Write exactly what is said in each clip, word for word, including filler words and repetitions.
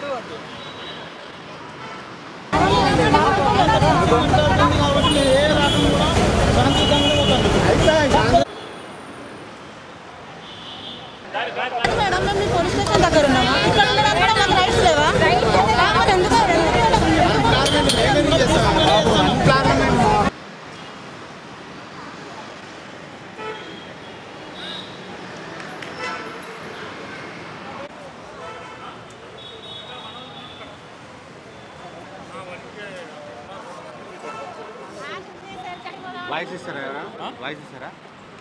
Madam మేము police station దగ్గర ఉన్నామా? ఇక్కడ ఉండడానికి కూడా మాకు రైట్స్ లేవా? మరి ఎందుకు వాయిస్ ఇస్తారా వాయిస్ ఇస్తారా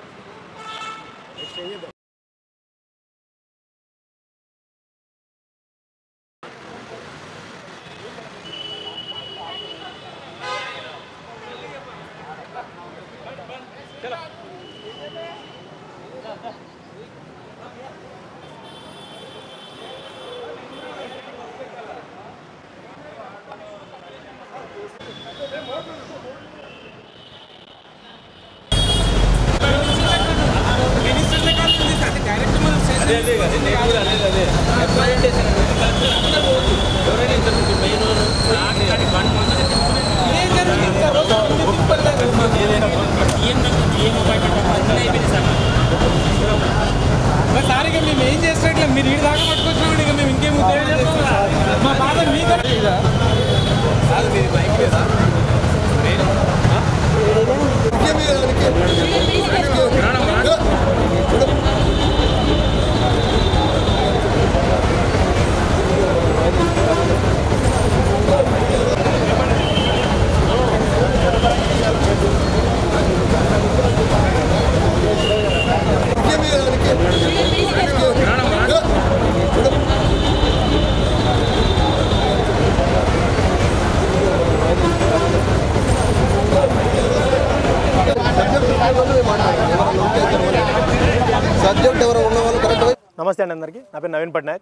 సారిగా మేము ఏం చేసినట్లే మీరు ఈ దాకా పట్టుకొచ్చినామండి ఇక మేము ఇంకేం మా బాధ మీకు నమస్తే అండి అందరికీ. నా పేరు నవీన్ పట్నాయక్.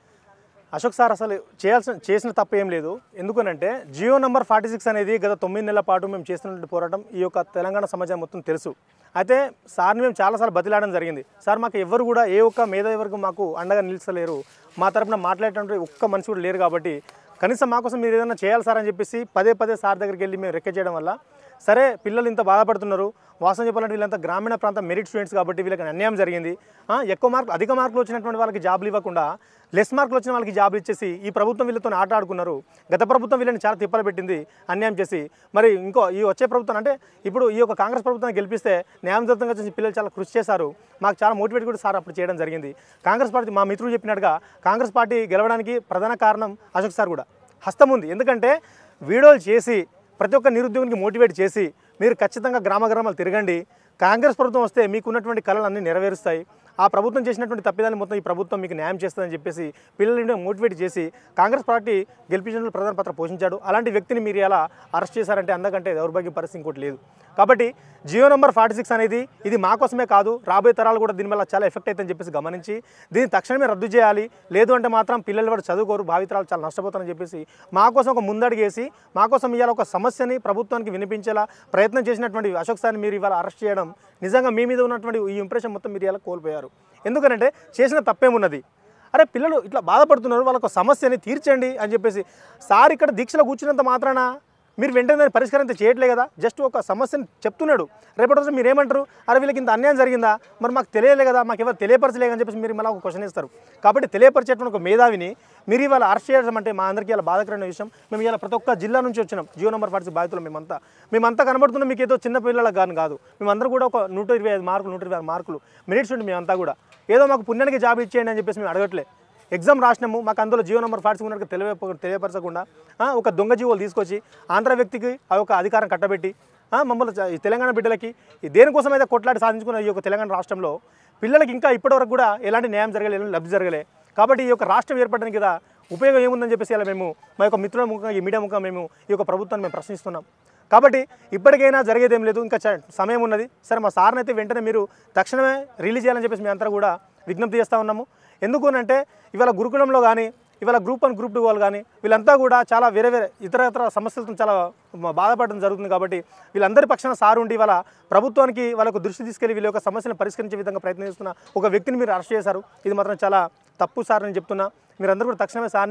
అశోక్ సార్ అసలు చేయాల్సిన చేసిన తప్పు ఏం లేదు. ఎందుకనంటే జియో నెంబర్ ఫార్టీ సిక్స్ అనేది గత తొమ్మిది నెలల పాటు మేము చేస్తున్నటువంటి పోరాటం ఈ యొక్క తెలంగాణ సమాజం మొత్తం తెలుసు. అయితే సార్ని మేము చాలాసార్లు బతిలాడడం జరిగింది. సార్ మాకు ఎవరు కూడా ఏ ఒక్క మేధావి వరకు మాకు అండగా నిలిచలేరు, మా తరపున మాట్లాడేటువంటి ఒక్క మనిషి కూడా లేరు. కాబట్టి కనీసం మా కోసం మీరు ఏదైనా చేయాలి సార్ అని చెప్పేసి పదే పదే సార్ దగ్గరికి వెళ్ళి మేము రెక్క చేయడం వల్ల సరే పిల్లలు ఇంత బాధపడుతున్నారు, వాస్తవం చెప్పాలంటే వీళ్ళంతా గ్రామీణ ప్రాంత మెరిట్ స్టూడెంట్స్ కాబట్టి వీళ్ళకి అన్యాయం జరిగింది. ఎక్కువ మార్కులు అధిక మార్కులు వచ్చినటువంటి వాళ్ళకి జాబ్లు ఇవ్వకుండా లెస్ మార్కులు వచ్చిన వాళ్ళకి జాబ్లు ఇచ్చేసి ఈ ప్రభుత్వం వీళ్ళతో ఆట ఆడుకున్నారు. గత ప్రభుత్వం వీళ్ళని చాలా తిప్పలు పెట్టింది అన్యాయం చేసి. మరి ఇంకో ఈ వచ్చే ప్రభుత్వం అంటే ఇప్పుడు ఈ యొక్క కాంగ్రెస్ ప్రభుత్వాన్ని గెలిపిస్తే న్యాయబద్ధంగా చేసి పిల్లలు చాలా కృషి చేశారు. మాకు చాలా మోటివేట్ కూడా సార్ అప్పుడు చేయడం జరిగింది. కాంగ్రెస్ పార్టీ మా మిత్రులు చెప్పినట్టుగా కాంగ్రెస్ పార్టీ గెలవడానికి ప్రధాన కారణం అశోక్ సార్ కూడా హస్తం ఉంది. ఎందుకంటే వీడియోలు చేసి ప్రతి ఒక్క నిరుద్యోగికి మోటివేట్ చేసి మీరు ఖచ్చితంగా గ్రామ గ్రామాలు తిరగండి, కాంగ్రెస్ ప్రభుత్వం వస్తే మీకు ఉన్నటువంటి కళలు అన్నీ నెరవేరుస్తాయి, ఆ ప్రభుత్వం చేసినటువంటి తప్పిదాన్ని మొత్తం ఈ ప్రభుత్వం మీకు న్యాయం చేస్తుందని చెప్పేసి పిల్లల్ని మోటివేట్ చేసి కాంగ్రెస్ పార్టీ గెలిపించడంలో ప్రధాన పాత్ర పోషించాడు. అలాంటి వ్యక్తిని మీరు ఎలా అరెస్ట్ చేశారంటే అందకంటే దౌర్భాగ్య పరిస్థితి ఇంకోటి లేదు. కాబట్టి జియో నెంబర్ ఫార్టీ సిక్స్ అనేది ఇది మా కోసమే కాదు, రాబోయే తరాలు కూడా దీనివల్ల చాలా ఎఫెక్ట్ అవుతుందని చెప్పేసి గమనించి దీన్ని తక్షణమే రద్దు చేయాలి. లేదు అంటే మాత్రం పిల్లలు కూడా చదువుకోరు, భావితరాలు చాలా నష్టపోతారని చెప్పేసి మా కోసం ఒక ముందడుగేసి మా కోసం ఇవాళ ఒక సమస్యని ప్రభుత్వానికి వినిపించేలా ప్రయత్నం చేసినటువంటి అశోక్ సార్ని మీరు ఇవాళ అరెస్ట్ చేయడం నిజంగా మీ మీద ఉన్నటువంటి ఈ ఇంప్రెషన్ మొత్తం మీరు ఇలా కోల్పోయారు. ఎందుకంటే చేసిన తప్పేమున్నది, అరే పిల్లలు ఇట్లా బాధపడుతున్నారు, వాళ్ళకు సమస్యని తీర్చండి అని చెప్పేసి సార్ ఇక్కడ దీక్షలో కూర్చున్నంత మాత్రాన మీరు వెంటనే దాన్ని పరిష్కారం చేయట్లే కదా, జస్ట్ ఒక సమస్యను చెప్తున్నాడు. రేపటి రోజు మీరు ఏమంటారు, అరే వీళ్ళకి ఇంత అన్యాయం జరిగిందా, మరి మాకు తెలియలే కదా, మాకు ఎవరు తెలియపరచలే అని చెప్పేసి మీరు మళ్ళీ ఒక క్వశ్చన్ ఇస్తారు. కాబట్టి తెలియపరిచేటువంటి ఒక మేధావిని మీరు ఇవాళ అరెస్ట్ చేయడం అంటే మా అందరికీ ఇలా బాధకరమైన విషయం. మేము ఇలా ప్రతి ఒక్క జిల్లా నుంచి వచ్చినాం, జియో నెంబర్ ఫార్టీ బాధితులు మేమంతా మేమంతా కనబడుతున్నాం. మీకు ఏదో చిన్న పిల్లలకు కానీ కాదు, మేమందరూ కూడా ఒక నూట ఇరవై ఐదు మార్కులు నూట ఇరవై ఆరు మార్కులు మెరిట్స్ ఉండి మేమంతా కూడా ఏదో మాకు పుణ్యానికి జాబ్ ఇచ్చేయండి అని చెప్పేసి మేము అడగట్లే. ఎగ్జామ్ రాసినాము, మాకు అందులో జియో నెంబర్ ఫార్టీ ఉన్నట్టు తెలియ తెలియపరచకుండా ఒక దొంగ జీవోలు తీసుకొచ్చి ఆంధ్ర వ్యక్తికి ఆ యొక్క అధికారం కట్టబెట్టి మమ్మల్ని తెలంగాణ బిడ్డలకి దేనికోసం అయితే కొట్లాడి సాధించుకున్న ఈ యొక్క తెలంగాణ రాష్ట్రంలో పిల్లలకి ఇంకా ఇప్పటివరకు కూడా ఎలాంటి న్యాయం జరగలే, ఎలాంటి లబ్ధి జరగలే. కాబట్టి ఈ యొక్క రాష్ట్రం ఏర్పడడానికి కదా ఉపయోగం ఏముందని చెప్పేసి ఇలా మేము మా యొక్క మిత్రుల ముఖంగా ఈ మీడియా ముఖంగా మేము ఈ యొక్క ప్రభుత్వాన్ని మేము ప్రశ్నిస్తున్నాం. కాబట్టి ఇప్పటికైనా జరిగేదేం లేదు, ఇంకా సమయం ఉన్నది. సరే మా సార్ని అయితే వెంటనే మీరు తక్షణమే రిలీజ్ చేయాలని చెప్పేసి మేము అంతా కూడా విజ్ఞప్తి చేస్తూ ఉన్నాము. ఎందుకు అంటే ఇవాళ గురుకులంలో కానీ ఇవాళ గ్రూప్ వన్ గ్రూప్ టూ వాళ్ళు కానీ వీళ్ళంతా కూడా చాలా వేరే వేరే ఇతర ఇతర సమస్యలతో చాలా బాధపడడం జరుగుతుంది. కాబట్టి వీళ్ళందరి పక్షాన సార్ ఉండి ఇవాళ ప్రభుత్వానికి వాళ్ళకు దృష్టి తీసుకెళ్లి వీళ్ళ యొక్క సమస్యలను పరిష్కరించే విధంగా ప్రయత్నం చేస్తున్న ఒక వ్యక్తిని మీరు అరెస్ట్ చేశారు. ఇది మాత్రం చాలా తప్పు సార్ అని చెప్తున్నా. మీరందరూ కూడా తక్షణమే సార్ని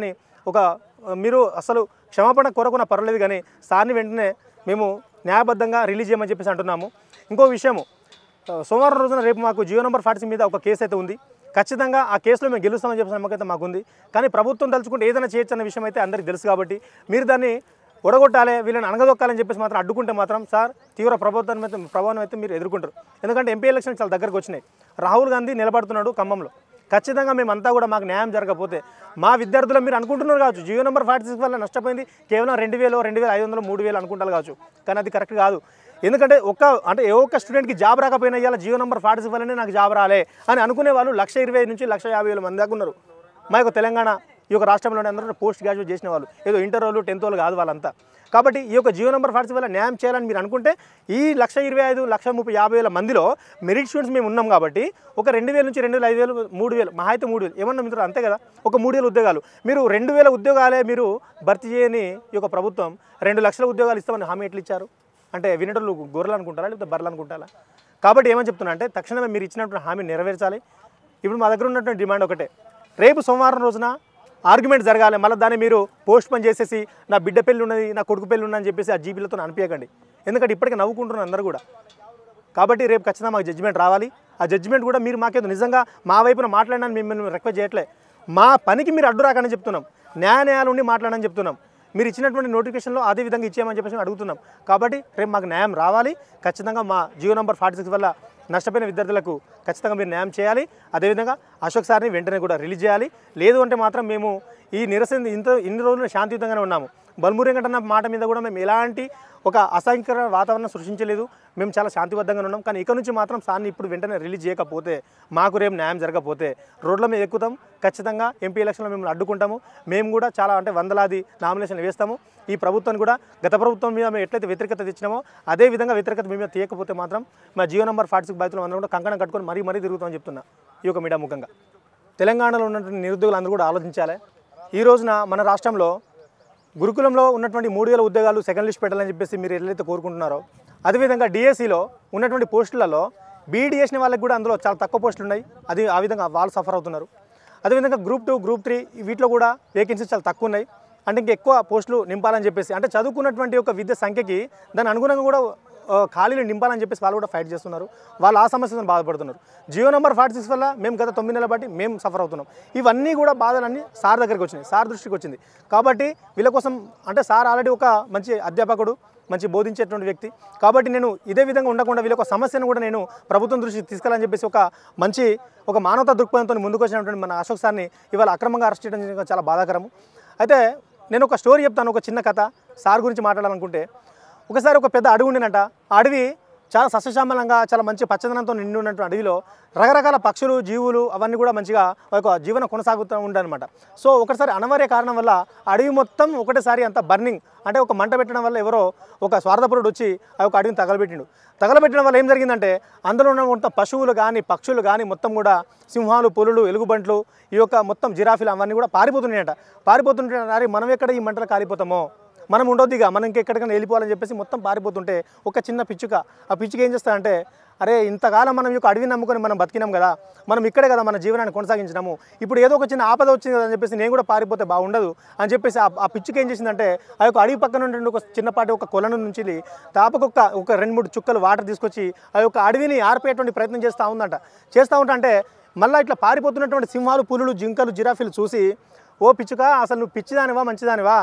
ఒక మీరు అసలు క్షమాపణ కోరకున్నా పర్వాలేదు కానీ సార్ని వెంటనే మేము న్యాయబద్ధంగా రిలీజ్ చేయమని చెప్పేసి అంటున్నాము. ఇంకో విషయము, సోమవారం రోజున రేపు మాకు జియో నెంబర్ ఫార్టీ మీద ఒక కేసు అయితే ఉంది. ఖచ్చితంగా ఆ కేసులో మేము గెలుస్తామని చెప్పేసి నమ్మకం అయితే మాకుంది. కానీ ప్రభుత్వం తలుచుకుంటే ఏదైనా చేయొచ్చు అన్న విషయం అయితే అందరికీ తెలుసు కాబట్టి మీరు దాన్ని ఒడగొట్టాలి, వీళ్ళని అనగదొక్కాలని చెప్పేసి మాత్రం అడ్డుకుంటే మాత్రం సార్ తీవ్ర ప్రభుత్వం అయితే ప్రభావం అయితే మీరు ఎదుర్కొంటారు. ఎందుకంటే ఎంపీ ఎలక్షన్ చాలా దగ్గరకు వచ్చినాయి. రాహుల్ గాంధీ నిలబడుతున్నాడు ఖమ్మంలో. ఖచ్చితంగా మేమంతా కూడా మాకు న్యాయం జరగకపోతే మా విద్యార్థులు మీరు అనుకుంటున్నారు కావచ్చు జియో నెంబర్ ఫార్టీ సిక్స్ వల్ల నష్టపోయింది కేవలం రెండు వేలు రెండు వేల ఐదు వందలు మూడు వేలు అనుకుంటారు కావచ్చు. కానీ అది కరెక్ట్ కాదు. ఎందుకంటే ఒక్క అంటే ఏ ఒక్క స్టూడెంట్కి జాబ్ రాకపోయినా ఇవాళ జియో నెంబర్ ఫార్టీ సిక్స్ వల్లనే నాకు జాబ్ రాలే అని అనుకునే వాళ్ళు లక్ష ఇరవై నుంచి లక్ష యాభై వేల మంది దాకా ఉన్నారు. మా యొక్క తెలంగాణ ఈ యొక్క రాష్ట్రంలోనే అందరూ పోస్ట్ గ్రాడ్యుయేట్ చేసిన వాళ్ళు, ఏదో ఇంటర్ వాళ్ళు టెన్త్ వాళ్ళు కాదు వాళ్ళంతా. కాబట్టి ఈ యొక్క జియో నెంబర్ ఫార్టీ వల్ల న్యాయం చేయాలని మీరు అనుకుంటే ఈ లక్ష ఇరవై ఐదు లక్ష ముప్పై యాభై వేల మందిలో మెరిట్ స్టూడెంట్స్ మేము ఉన్నాం కాబట్టి ఒక రెండు వేల నుంచి రెండు వేల ఐదు వేలు మూడు వేలు మహా అయితే మూడు వేలు ఏమన్నా మిత్రులు అంతే కదా, ఒక మూడు వేల ఉద్యోగాలు మీరు రెండు వేల ఉద్యోగాలే మీరు భర్తీ చేయని ఈ యొక్క ప్రభుత్వం రెండు లక్షల ఉద్యోగాలు ఇస్తామని హామీ ఎట్లా ఇచ్చారు? అంటే వినేటోళ్ళు గొర్రెలు అనుకుంటారా లేకపోతే బర్రెలు అనుకుంటారా? కాబట్టి ఏమని చెప్తున్నా అంటే తక్షణమే మీరు ఇచ్చినటువంటి హామీ నెరవేర్చాలి. ఇప్పుడు మా దగ్గర ఉన్నటువంటి డిమాండ్ ఒకటే, రేపు సోమవారం రోజున ఆర్గ్యుమెంట్ జరగాలి. మళ్ళీ దాన్ని మీరు పోస్ట్ పోన్ చేసేసి నా బిడ్డ పెళ్ళి ఉన్నది నా కొడుకు పెళ్ళి ఉన్నదని చెప్పేసి ఆ జీబీలతో అనిపించకండి. ఎందుకంటే ఇప్పటికే నవ్వుకుంటున్నారు అందరూ కూడా. కాబట్టి రేపు ఖచ్చితంగా మాకు జడ్జిమెంట్ రావాలి. ఆ జడ్జిమెంట్ కూడా మీరు మాకేదో నిజంగా మా వైపున మాట్లాడడానికి మేము రిక్వెస్ట్ చేయట్లే, మా పనికి మీరు అడ్డు రాకని చెప్తున్నాం, న్యాయ న్యాయాలు ఉండి మాట్లాడని చెప్తున్నాం. మీరు ఇచ్చినటువంటి నోటిఫికేషన్లో అదే విధంగా ఇచ్చేయమని చెప్పేసి అడుగుతున్నాం. కాబట్టి రేపు మాకు న్యాయం రావాలి. ఖచ్చితంగా మా జియో నెంబర్ ఫార్టీ సిక్స్ వల్ల నష్టపోయిన విద్యార్థులకు ఖచ్చితంగా మీరు న్యాయం చేయాలి. అదేవిధంగా అశోక్ సార్ని వెంటనే కూడా రిలీజ్ చేయాలి. లేదు అంటే మాత్రం మేము ఈ నిరసన ఇంత ఇన్ని రోజులు శాంతియుతంగానే ఉన్నాము. బల్మూరి వెంకటన్న మాట మీద కూడా మేము ఎలాంటి ఒక అసంకర వాతావరణం సృష్టించలేదు. మేము చాలా శాంతిబద్ధంగా ఉన్నాం. కానీ ఇక నుంచి మాత్రం సార్ని ఇప్పుడు వెంటనే రిలీజ్ చేయకపోతే మాకు రేపు న్యాయం జరగకపోతే రోడ్ల మీద ఎక్కుతాం. ఖచ్చితంగా ఎంపీ ఎలక్షన్లో మేము అడ్డుకుంటాము. మేము కూడా చాలా అంటే వందలాది నామినేషన్లు వేస్తాము. ఈ ప్రభుత్వాన్ని కూడా గత ప్రభుత్వం మీద మేము ఎట్లయితే వ్యతిరేకత తెచ్చినామో అదే విధంగా వ్యతిరేకత మేము తీయకపోతే మాత్రం మా జియో నెంబర్ ఫార్టీ సిక్స్ బాధితులు అందరూ కూడా కంకణం కట్టుకొని మరీ మరీ తిరుగుతామని చెప్తున్నా ఈ యొక్క మీడియా ముఖంగా. తెలంగాణలో ఉన్నటువంటి నిరుద్యోగులు అందరూ కూడా ఆలోచించాలి. ఈ రోజున మన రాష్ట్రంలో గురుకులంలో ఉన్నటువంటి మూడు వేల ఉద్యోగాలు సెకండ్ లిస్ట్ పెట్టాలని చెప్పేసి మీరు ఎట్లయితే కోరుకుంటున్నారో అదేవిధంగా డిఎస్సిలో ఉన్నటువంటి పోస్టులలో బీఈడీ చేసిన వాళ్ళకి కూడా అందులో చాలా తక్కువ పోస్టులు ఉన్నాయి. అది ఆ విధంగా వాళ్ళు సఫర్ అవుతున్నారు. అదేవిధంగా గ్రూప్ టూ గ్రూప్ త్రీ వీటిలో కూడా వేకెన్సీస్ చాలా తక్కువ ఉన్నాయి. అంటే ఇంకా ఎక్కువ పోస్టులు నింపాలని చెప్పేసి అంటే చదువుకున్నటువంటి ఒక విద్య సంఖ్యకి దాని అనుగుణంగా కూడా ఖాళీలు నింపాలని చెప్పేసి వాళ్ళు కూడా ఫైట్ చేస్తున్నారు. వాళ్ళు ఆ సమస్యలను బాధపడుతున్నారు. జియో నెంబర్ ఫార్టీ సిక్స్ వల్ల మేము గత తొమ్మిది నెలల బట్టి మేము సఫర్ అవుతున్నాం. ఇవన్నీ కూడా బాధలన్నీ సార్ దగ్గరికి వచ్చినాయి, సార్ దృష్టికి వచ్చింది. కాబట్టి వీళ్ళ కోసం అంటే సార్ ఆల్రెడీ ఒక మంచి అధ్యాపకుడు, మంచి బోధించేటువంటి వ్యక్తి. కాబట్టి నేను ఇదే విధంగా ఉండకుండా వీళ్ళ ఒక సమస్యను కూడా నేను ప్రభుత్వం దృష్టికి తీసుకెళ్ళాలని చెప్పేసి ఒక మంచి ఒక మానవతా దృక్పథంతో ముందుకు వచ్చినటువంటి మన అశోక్ సార్ని ఇవాళ అక్రమంగా అరెస్ట్ చేయడం చాలా బాధాకరము. అయితే నేను ఒక స్టోరీ చెప్తాను, ఒక చిన్న కథ సార్ గురించి మాట్లాడాలనుకుంటే. ఒకసారి ఒక పెద్ద అడవి ఉండినట. ఆ అడవి చాలా సస్యశ్యామలంగా చాలా మంచి పచ్చదనంతో నిండి ఉన్నటువంటి అడవిలో రకరకాల పక్షులు జీవులు అవన్నీ కూడా మంచిగా ఒక జీవనం కొనసాగుతూ ఉండనమాట. సో ఒకసారి అనివార్య కారణం వల్ల అడవి మొత్తం ఒకటేసారి అంత బర్నింగ్ అంటే ఒక మంట పెట్టడం వల్ల ఎవరో ఒక స్వార్థపరుడు వచ్చి ఆ యొక్క అడవిని తగలబెట్టిండు. తగలబెట్టడం వల్ల ఏం జరిగిందంటే అందులో ఉన్న మొత్తం పశువులు కానీ పక్షులు కానీ మొత్తం కూడా సింహాలు పులులు ఎలుగుబంట్లు ఈ యొక్క మొత్తం జిరాఫీలు అవన్నీ కూడా పారిపోతున్నాయట. పారిపోతుంటే అరే మనం ఎక్కడ ఈ మంటలు కాలిపోతామో, మనం ఉండొద్దిగా మనం ఇంకెక్కడికైనా వెళ్ళిపోవాలని చెప్పేసి మొత్తం పారిపోతుంటే ఒక చిన్న పిచ్చుక ఆ పిచ్చుక ఏం చేస్తారంటే అరే ఇంతకాలం మనం యొక్క అడవిని నమ్ముకొని మనం బతికినాం కదా, మనం ఇక్కడే కదా మన జీవనాన్ని కొనసాగించినాము, ఇప్పుడు ఏదో ఒక చిన్న ఆపద వచ్చింది కదా అని చెప్పేసి నేను కూడా పారిపోతే బాగుండదు అని చెప్పేసి ఆ పిచ్చుక ఏం చేసిందంటే ఆ యొక్క అడవి పక్కన ఉండే ఒక చిన్నపాటి ఒక కొలను నుంచి తాపకొక్క ఒక రెండు మూడు చుక్కలు వాటర్ తీసుకొచ్చి ఆ యొక్క అడవిని ఆర్పేటువంటి ప్రయత్నం చేస్తూ ఉందంట. చేస్తూ ఉంటా అంటే మళ్ళీ ఇట్లా పారిపోతున్నటువంటి సింహాలు పులులు జింకలు జిరాఫీలు చూసి ఓ పిచ్చుక అసలు నువ్వు పిచ్చిదానివా మంచిదానివా,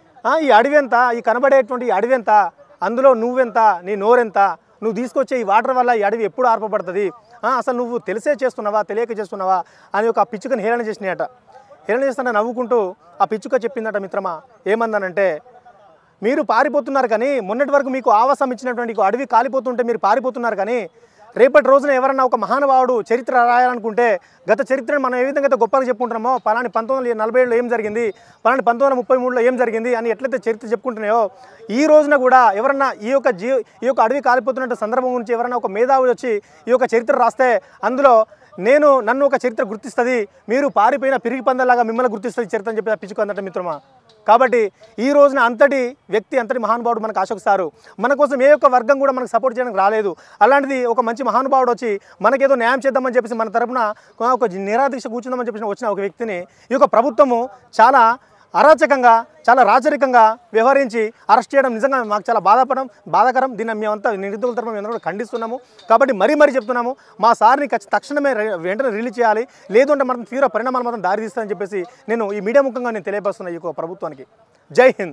ఈ అడవి ఎంత, ఈ కనబడేటువంటి ఈ అడవి ఎంత, అందులో నువ్వెంత, నీ నోరెంత, నువ్వు తీసుకొచ్చే ఈ వాటర్ వల్ల ఈ అడవి ఎప్పుడు ఆర్పబడుతుంది, అసలు నువ్వు తెలిసే చేస్తున్నావా తెలియక చేస్తున్నావా అని ఒక పిచ్చుకని హేళన చేసినాయట. హేళన చేస్తున్నా నవ్వుకుంటూ ఆ పిచ్చుక చెప్పిందట, మిత్రమా ఏమందనంటే మీరు పారిపోతున్నారు కానీ మొన్నటి వరకు మీకు ఆవాసం ఇచ్చినటువంటి అడవి కాలిపోతుంటే మీరు పారిపోతున్నారు కానీ రేపటి రోజున ఎవరన్నా ఒక మహానుభావుడు చరిత్ర రాయాలనుకుంటే గత చరిత్రను మనం ఏ విధంగా అయితే గొప్పగా చెప్పుకుంటున్నామో పలాని పంతొమ్మిది వందల నలభై ఏడులో ఏం జరిగింది, పలాని పంతొమ్మిది వందల ముప్పై మూడులో ఏం జరిగింది అని ఎట్లయితే చరిత్ర చెప్పుకుంటున్నాయో ఈ రోజున కూడా ఎవరన్నా ఈ యొక్క జీ ఈ యొక్క అడవి కాలిపోతున్న సందర్భం గురించి ఎవరన్నా ఒక మేధావి వచ్చి ఈ యొక్క చరిత్ర రాస్తే అందులో నేను నన్ను ఒక చరిత్ర గుర్తిస్తుంది, మీరు పారిపోయిన పిరిగి పందలాగా మిమ్మల్ని గుర్తిస్తుంది చరిత్ర అని చెప్పి పిచ్చుకుందట మిత్రమా. కాబట్టి ఈ రోజున అంతటి వ్యక్తి అంతటి మహానుభావుడు మనకు అశోక్ సారు మన కోసం ఏ ఒక్క వర్గం కూడా మనకు సపోర్ట్ చేయడానికి రాలేదు. అలాంటిది ఒక మంచి మహానుభావుడు వచ్చి మనకేదో న్యాయం చేద్దామని చెప్పేసి మన తరపున ఒక నిరాదీక్ష కూర్చుందామని చెప్పేసి వచ్చిన ఒక వ్యక్తిని ఈ యొక్క ప్రభుత్వము చాలా అరాచకంగా చాలా రాచరికంగా వ్యవహరించి అరెస్ట్ చేయడం నిజంగా మాకు చాలా బాధాపడం బాధాకరం. దీన్ని మేమంతా నిరుద్యోగుల తరఫున మేము కూడా ఖండిస్తున్నాము. కాబట్టి మరీ మరీ చెప్తున్నాము, మా సార్ని తక్షణమే వెంటనే రిలీజ్ చేయాలి, లేదు అంటే మనం తీవ్ర పరిణామాలు మాత్రం దారితీస్తామని చెప్పేసి నేను ఈ మీడియా ముఖంగా నేను తెలియపరుస్తున్నా ఈ ప్రభుత్వానికి. జై హింద్.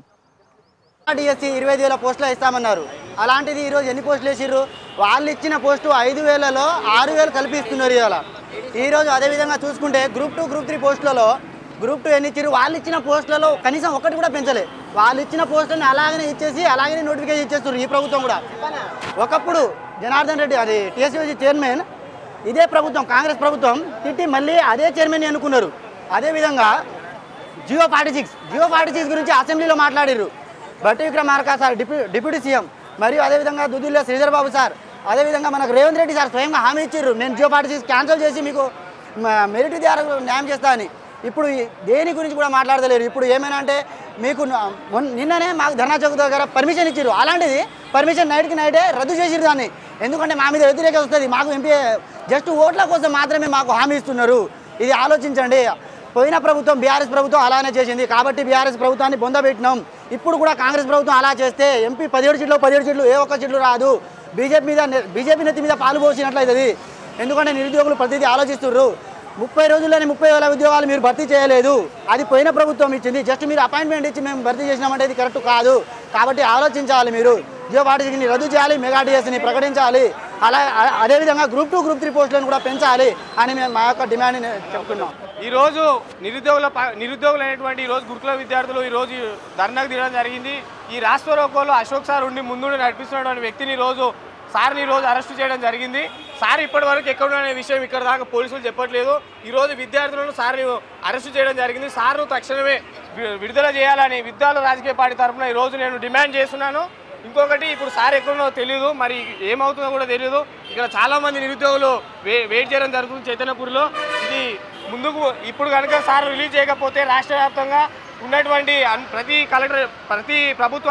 డిఎస్సి ఇరవై ఐదు వేల పోస్టులు ఇస్తామన్నారు. అలాంటిది ఈరోజు ఎన్ని పోస్టులు వేసిర్రు? వాళ్ళు ఇచ్చిన పోస్టు ఐదు వేలలో ఆరు వేలు కల్పిస్తున్నారు ఇవాళ. ఈరోజు అదేవిధంగా చూసుకుంటే గ్రూప్ టూ గ్రూప్ త్రీ పోస్టులలో గ్రూప్ టూ ఎన్ని ఇచ్చారు? వాళ్ళు ఇచ్చిన పోస్టులలో కనీసం ఒకటి కూడా పెంచలే. వాళ్ళు ఇచ్చిన పోస్టులని అలాగనే ఇచ్చేసి అలాగనే నోటిఫికేషన్ ఇచ్చేస్తున్నారు ఈ ప్రభుత్వం కూడా. ఒకప్పుడు జనార్దన్ రెడ్డి అది టీఎస్పీసీ చైర్మన్, ఇదే ప్రభుత్వం కాంగ్రెస్ ప్రభుత్వం తిట్టి మళ్ళీ అదే చైర్మన్ అనుకున్నారు. అదేవిధంగా GO forty six GO forty six గురించి అసెంబ్లీలో మాట్లాడారు బట్టి విక్రమార్క సార్, డిప్యూ డిప్యూటీ సీఎం, మరియు అదేవిధంగా దుద్దుల్లో శ్రీధర్ బాబు సార్, అదేవిధంగా మనకు రేవంత్ రెడ్డి సార్ స్వయంగా హామీ ఇచ్చారు, నేను జియో ఫార్టీ సిక్స్ క్యాన్సిల్ చేసి మీకు మెరిట్ ద్వారా న్యాయం చేస్తా అని. ఇప్పుడు దేని గురించి కూడా మాట్లాడలేరు. ఇప్పుడు ఏమైనా అంటే మీకు నిన్ననే మాకు ధర్నా చౌక్ దగ్గర పర్మిషన్ ఇచ్చారు, అలాంటిది పర్మిషన్ నైట్కి నైటే రద్దు చేసిరు దాన్ని. ఎందుకంటే మా మీద వ్యతిరేకత వస్తుంది, మాకు ఎంపీ జస్ట్ ఓట్ల కోసం మాత్రమే మాకు హామీ ఇస్తున్నారు. ఇది ఆలోచించండి. పోయిన ప్రభుత్వం బీఆర్ఎస్ ప్రభుత్వం అలానే చేసింది కాబట్టి బీఆర్ఎస్ ప్రభుత్వాన్ని బొందబెట్టినాం. ఇప్పుడు కూడా కాంగ్రెస్ ప్రభుత్వం అలా చేస్తే ఎంపీ పదిహేడు సీట్లు పదిహేడు సీట్లు ఏ ఒక్క సీట్లు రాదు. బీజేపీ మీద బీజేపీ నెత్తి మీద పాలు పోసినట్లయితుంది. ఎందుకంటే నిరుద్యోగులు ప్రతిదీ ఆలోచిస్తున్నారు. ముప్పై రోజుల్లోనే ముప్పై వేల ఉద్యోగాలు మీరు భర్తీ చేయలేదు, అది పోయిన ప్రభుత్వం ఇచ్చింది. జస్ట్ మీరు అపాయింట్మెంట్ ఇచ్చి మేము భర్తీ చేసినామంటే ఇది కరెక్ట్ కాదు. కాబట్టి ఆలోచించాలి. మీరు జియో ఫార్టీ సిక్స్ని రద్దు చేయాలి, మెగా డిఎస్ని ప్రకటించాలి, అలా అదేవిధంగా గ్రూప్ టూ గ్రూప్ త్రీ పోస్టులను కూడా పెంచాలి అని మేము మా యొక్క డిమాండ్ని చెప్తున్నాం. ఈరోజు నిరుద్యోగుల నిరుద్యోగులు అనేటువంటి ఈరోజు గురుకుల విద్యార్థులు ఈరోజు ధర్నాకు దిగడం జరిగింది. ఈ రాష్ట్ర రోకోలో అశోక్ సార్ ఉండి ముందుండి నడిపిస్తున్నటువంటి వ్యక్తిని ఈరోజు సార్ని ఈరోజు అరెస్టు చేయడం జరిగింది. సార్ ఇప్పటి వరకు ఎక్కడ అనే విషయం ఇక్కడ దాకా పోలీసులు చెప్పట్లేదు. ఈరోజు విద్యార్థులను సార్ని అరెస్టు చేయడం జరిగింది. సార్ను తక్షణమే విడుదల చేయాలని విద్యార్థుల రాజకీయ పార్టీ తరఫున ఈరోజు నేను డిమాండ్ చేస్తున్నాను. ఇంకొకటి, ఇప్పుడు సార్ ఎక్కడున్నో తెలియదు, మరి ఏమవుతుందో కూడా తెలియదు. ఇక్కడ చాలామంది నిరుద్యోగులు వే వెయిట్ చేయడం జరుగుతుంది చైతన్యపూర్లో. ఇది ముందుకు ఇప్పుడు కనుక సార్ రిలీజ్ చేయకపోతే రాష్ట్ర వ్యాప్తంగా ఉన్నటువంటి ప్రతి కలెక్టర్ ప్రతి ప్రభుత్వ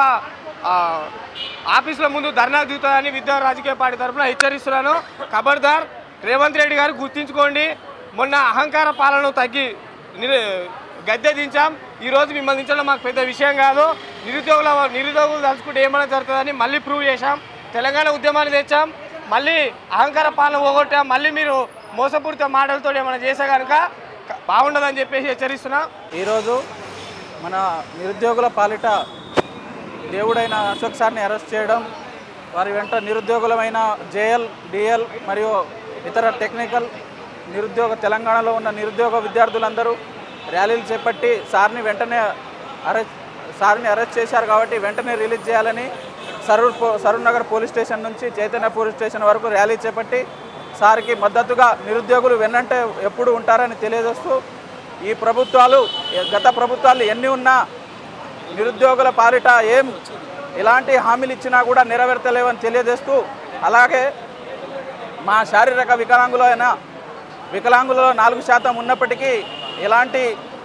ఆఫీసుల ముందు ధర్నా దిగుతుందని విద్యా రాజకీయ పార్టీ తరఫున హెచ్చరిస్తున్నాను. ఖబర్దార్, రేవంత్ రెడ్డి గారు గుర్తించుకోండి. మొన్న అహంకార పాలన తగ్గి గద్దె దించాం, ఈరోజు మిమ్మల్ని దించడం మాకు పెద్ద విషయం కాదు. నిరుద్యోగుల నిరుద్యోగులు తలుచుకుంటే ఏమైనా జరుగుతుందని మళ్ళీ ప్రూవ్ చేశాం. తెలంగాణ ఉద్యమాన్ని తెచ్చాం, మళ్ళీ అహంకార పాలన పోగొట్టాం. మళ్ళీ మీరు మోసపూరిత మాటలతో ఏమైనా చేసే కనుక బాగుండదని చెప్పేసి హెచ్చరిస్తున్నాం. ఈరోజు మన నిరుద్యోగుల పాలిట దేవుడైన అశోక్ సార్ని అరెస్ట్ చేయడం, వారి వెంట నిరుద్యోగులమైన జేఎల్, డిఎల్ మరియు ఇతర టెక్నికల్ నిరుద్యోగ తెలంగాణలో ఉన్న నిరుద్యోగ విద్యార్థులందరూ ర్యాలీలు చేపట్టి సార్ని వెంటనే అరెస్ట్ సార్ని అరెస్ట్ చేశారు కాబట్టి వెంటనే రిలీజ్ చేయాలని Saroor Saroornagar police station నుంచి చైతన్య పోలీస్ స్టేషన్ వరకు ర్యాలీ చేపట్టి సార్కి మద్దతుగా నిరుద్యోగులు వెన్నంటే ఎప్పుడు ఉంటారని తెలియజేస్తూ, ఈ ప్రభుత్వాలు గత ప్రభుత్వాలు ఎన్ని ఉన్నా నిరుద్యోగుల పాలిట ఏం ఎలాంటి హామీలు ఇచ్చినా కూడా నెరవేర్తలేవని తెలియజేస్తూ, అలాగే మా శారీరక వికలాంగులైన వికలాంగులలో నాలుగు శాతం ఉన్నప్పటికీ ఎలాంటి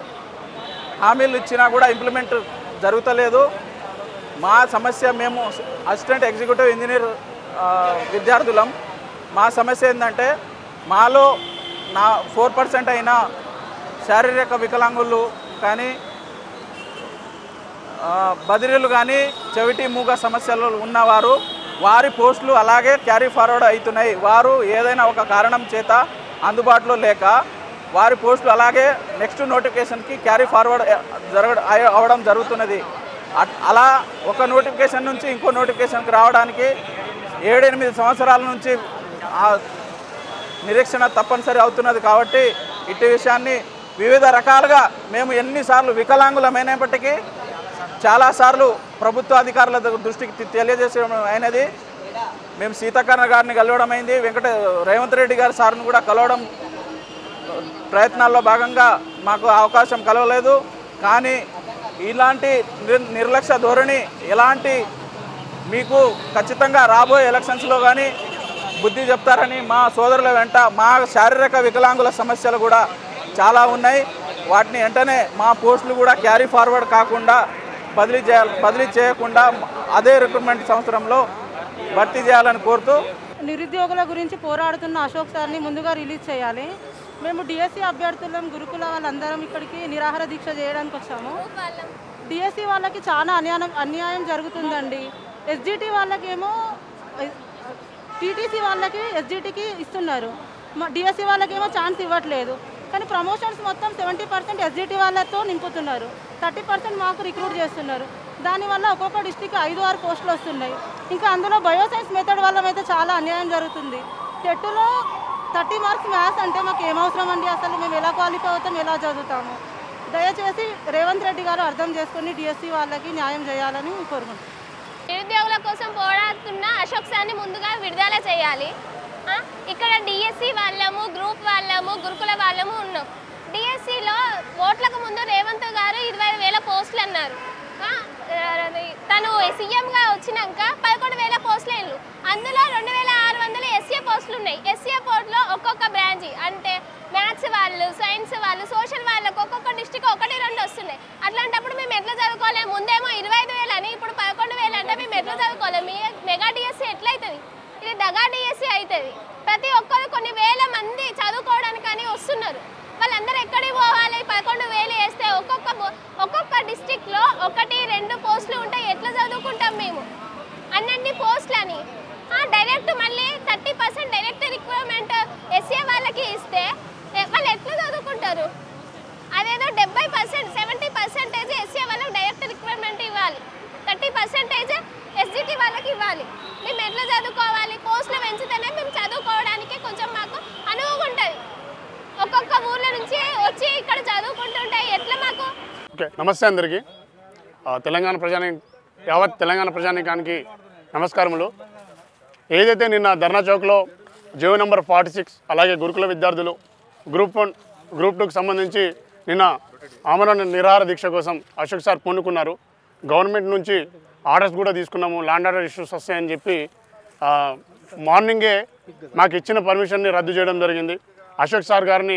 హామీలు ఇచ్చినా కూడా ఇంప్లిమెంట్ జరుగుతలేదు. మా సమస్య, మేము అసిస్టెంట్ ఎగ్జిక్యూటివ్ ఇంజనీర్ విద్యార్థులం. మా సమస్య ఏంటంటే మాలో నా ఫోర్ పర్సెంట్ అయిన శారీరక వికలాంగులు కానీ బదిలీలు కానీ చెవిటి మూగ సమస్యలు ఉన్నవారు వారి పోస్టులు అలాగే క్యారీ ఫార్వర్డ్ అవుతున్నాయి. వారు ఏదైనా ఒక కారణం చేత అందుబాటులో లేక వారి పోస్టులు అలాగే నెక్స్ట్ నోటిఫికేషన్కి క్యారీ ఫార్వర్డ్ జరగ అవడం జరుగుతున్నది. అలా ఒక నోటిఫికేషన్ నుంచి ఇంకో నోటిఫికేషన్కి రావడానికి ఏడెనిమిది సంవత్సరాల నుంచి నిరీక్షణ తప్పనిసరి అవుతున్నది. కాబట్టి ఇటు విషయాన్ని వివిధ రకాలుగా మేము ఎన్నిసార్లు వికలాంగులమైనప్పటికీ చాలాసార్లు ప్రభుత్వ అధికారుల దృష్టికి తెలియజేసడం అయినది. మేము సీతాకరణ గారిని కలవడం అయింది, వెంకట రేవంత్ రెడ్డి గారి సార్ని కూడా కలవడం ప్రయత్నాల్లో భాగంగా మాకు అవకాశం కలవలేదు. కానీ ఇలాంటి నిర్లక్ష్య ధోరణి ఎలాంటి మీకు ఖచ్చితంగా రాబోయే ఎలక్షన్స్లో కానీ బుద్ధి చెప్తారని మా సోదరుల వెంట మా శారీరక వికలాంగుల సమస్యలు కూడా చాలా ఉన్నాయి. వాటిని వెంటనే మా పోస్టులు కూడా క్యారీ ఫార్వర్డ్ కాకుండా బదిలీ చేయాలి బదిలీ చేయకుండా అదే రిక్రూట్మెంట్ సంవత్సరంలో భర్తీ చేయాలని కోరుతూ, నిరుద్యోగుల గురించి పోరాడుతున్న అశోక్ సార్ని ముందుగా రిలీజ్ చేయాలి. మేము డిఎస్సి అభ్యర్థులం గురుకుల వాళ్ళందరం ఇక్కడికి నిరాహార దీక్ష చేయడానికి వచ్చాము. డిఎస్సి వాళ్ళకి చాలా అన్యాయం అన్యాయం జరుగుతుందండి. ఎస్జిటి వాళ్ళకేమో టీటీసీ వాళ్ళకి ఎస్జిటికి ఇస్తున్నారు, డిఎస్సి వాళ్ళకేమో ఛాన్స్ ఇవ్వట్లేదు. కానీ ప్రమోషన్స్ మొత్తం సెవెంటీ పర్సెంట్ ఎస్జిటి వాళ్ళతో నింపుతున్నారు, థర్టీ పర్సెంట్ మాకు రిక్రూట్ చేస్తున్నారు. దానివల్ల ఒక్కొక్క డిస్టిక్ ఐదు ఆరు పోస్టులు వస్తున్నాయి. ఇంకా అందులో బయోసైన్స్ మెథడ్ వల్ల అయితే చాలా అన్యాయం జరుగుతుంది. టెట్లో థర్టీ మార్క్స్ మ్యాథ్స్ అంటే మాకు ఏమవసరం అండి? అసలు మేము ఎలా క్వాలిఫై అవుతాం, ఎలా చదువుతాము? దయచేసి రేవంత్ రెడ్డి గారు అర్థం చేసుకుని డిఎస్సి వాళ్ళకి న్యాయం చేయాలని కోరుకుంటున్నాం. నిరుద్యోగుల కోసం పోరాడుతున్న అశోక్ సార్ని ముందుగా విడుదల చేయాలి. ఇక్కడ డిఎస్సి వాళ్ళము, గ్రూప్ వాళ్ళము, గురుకుల వాళ్ళము ఉన్నాం. డిఎస్సిలో ఓట్లకు ముందు రేవంత్ గారు ఇరవై వేల పోస్టులు అన్నారు. తను సీఎంగా వచ్చినాక పదకొండు వేల పోస్టులు వేళ్ళు, అందులో రెండు వేల ఆరు వందల ఎస్ఏ పోస్టులు ఉన్నాయి. ఎస్ఏ పోస్టులో ఒక్కొక్క బ్రాంచ్ అంటే మ్యాథ్స్ వాళ్ళు, సైన్స్ వాళ్ళు, సోషల్ వాళ్ళకు ఒక్కొక్క డిస్టిక్ ఒకటి రెండు వస్తున్నాయి. అట్లాంటప్పుడు మేము ఎట్లా చదువుకోలేము? ముందేమో ఇరవై ఐదు వేలు అని ఇప్పుడు పదకొండు వేలు అంటే మేము ఎట్లా చదువుకోలేము? Mega DSC ఎట్లయితుంది? ఇది దగా డిఎస్సి అవుతుంది. ప్రతి ఒక్కరు కొన్ని వేల మంది చదువుకోవడానికని వస్తున్నారు. వాళ్ళందరూ ఎక్కడికి పోవాలి? పదకొండు వేలు వేస్తే ఒక్కొక్క ఒక్కొక్క డిస్టిక్లో ఒకటి రెండు పోస్టులు ఉంటాయి. ఎట్లా చదువుకుంటాం మేము అన్ని పోస్టులని? డైరెక్ట్ మళ్ళీ thirty percent direct recruitment SA వాళ్ళకి ఇస్తే వాళ్ళు ఎట్లా చదువుకుంటారు? అదేదో డెబ్బై పర్సెంట్ సెవెంటీ పర్సెంటేజ్ ఎస్ఏ వాళ్ళకి డైరెక్ట్ రిక్రూట్మెంట్ ఇవ్వాలి, థర్టీ పర్సెంటేజ్ ఎస్జిటి వాళ్ళకి ఇవ్వాలి. మేము ఎట్లా చదువుకోవాలి? పోస్టులు పెంచితేనే మేము చదువుకోవడానికి కొంచెం మాకు అనువుగా ఉంటుంది. ఒక్కొక్క ఊర్ల నుంచి వచ్చి ఇక్కడ చదువుకుంటుంటే ఎట్లా మాకు? ఓకే, నమస్తే అందరికీ. తెలంగాణ ప్రజాని యావత్ తెలంగాణ ప్రజానీకానికి నమస్కారములు. ఏదైతే నిన్న ధర్నా చౌక్లో జియో నెంబర్ ఫార్టీ సిక్స్ అలాగే గురుకుల విద్యార్థులు గ్రూప్ వన్ గ్రూప్ టూకి సంబంధించి నిన్న ఆమరణ నిరాహార దీక్ష కోసం అశోక్ సార్ పూనుకున్నారు. గవర్నమెంట్ నుంచి ఆర్డర్స్ కూడా తీసుకున్నాము, ల్యాండ్ ఆర్డర్ ఇష్యూస్ వస్తాయని చెప్పి మార్నింగే మాకు ఇచ్చిన పర్మిషన్ని రద్దు చేయడం జరిగింది. అశోక్ సార్ గారిని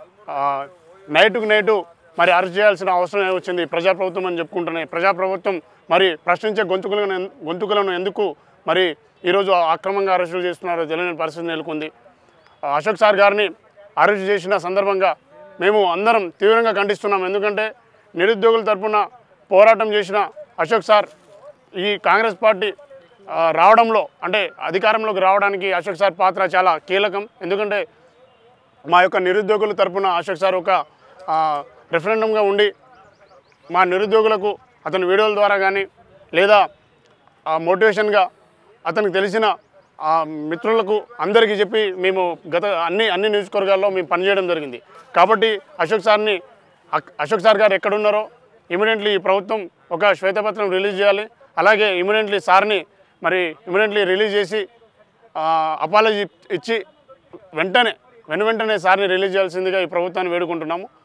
నైటుకు నైటు మరి అరెస్ట్ చేయాల్సిన అవసరం వచ్చింది. ప్రజాప్రభుత్వం అని చెప్పుకుంటున్నాయి. ప్రజాప్రభుత్వం మరి ప్రశ్నించే గొంతుకులను గొంతుకులను ఎందుకు మరి ఈరోజు అక్రమంగా అరెస్టులు చేస్తున్నారో తెలియని పరిస్థితి నెలకొంది. అశోక్ సార్ గారిని అరెస్ట్ చేసిన సందర్భంగా మేము అందరం తీవ్రంగా ఖండిస్తున్నాం. ఎందుకంటే నిరుద్యోగుల తరఫున పోరాటం చేసిన అశోక్ సార్ ఈ కాంగ్రెస్ పార్టీ రావడంలో అంటే అధికారంలోకి రావడానికి అశోక్ సార్ పాత్ర చాలా కీలకం. ఎందుకంటే మా యొక్క నిరుద్యోగుల తరఫున అశోక్ సార్ ఒక రెఫరెండంగా ఉండి మా నిరుద్యోగులకు అతని వీడియోల ద్వారా కానీ లేదా మోటివేషన్గా అతనికి తెలిసిన మిత్రులకు అందరికీ చెప్పి మేము గత అన్ని అన్ని నియోజకవర్గాల్లో మేము పనిచేయడం జరిగింది. కాబట్టి అశోక్ సార్ని అశోక్ సార్ గారు ఎక్కడున్నారో ఇమీడియట్లీ ఈ ప్రభుత్వం ఒక శ్వేతపత్రం రిలీజ్ చేయాలి. అలాగే ఇమీడియట్లీ సార్ని మరి ఇమీడియట్లీ రిలీజ్ చేసి అపాలజీ ఇచ్చి వెంటనే వెను వెంటనే సార్ని రిలీజ్ చేయాల్సిందిగా ఈ ప్రభుత్వాన్ని వేడుకుంటున్నాము.